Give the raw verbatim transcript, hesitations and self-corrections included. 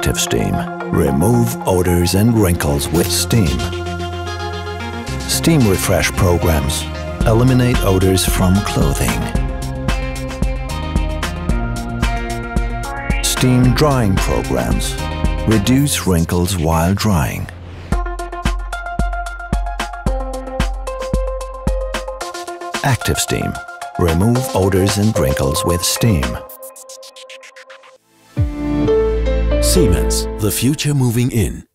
activeSteam. Remove odors and wrinkles with steam. Steam refresh programs eliminate odors from clothing. Steam drying programs reduce wrinkles while drying. activeSteam. Remove odors and wrinkles with steam. Siemens, the future moving in.